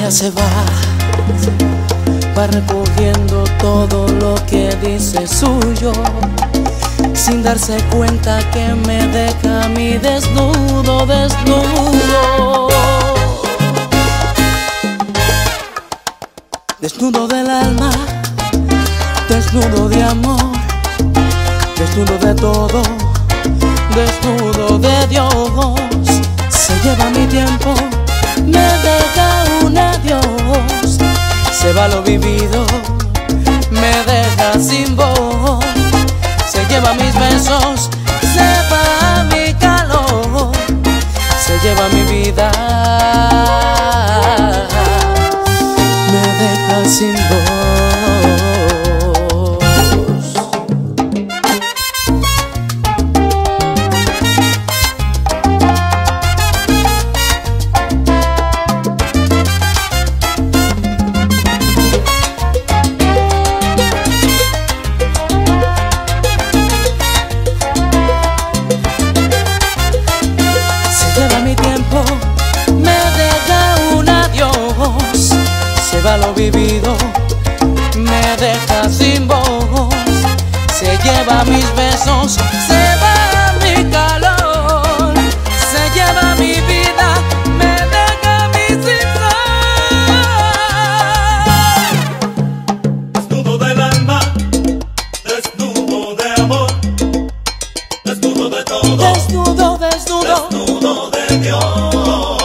ella se va recogiendo todo lo que dice suyo, sin darse cuenta que me deja a mí desnudo, desnudo. Desnudo del alma, desnudo de amor, desnudo de todo, desnudo de Dios. Se lleva mi tiempo, me deja un adiós. Se va lo vivido, me deja sin voz. Se lleva mis besos, se va mi calor. Se lleva mi vida, me deja sin voz. Se va lo vivido, me deja sin voz. Se lleva mis besos, se va mi calor. Se lleva mi vida, me deja a mí sin sol. Desnudo del alma, desnudo de amor, desnudo de todo, desnudo, desnudo, desnudo de Dios.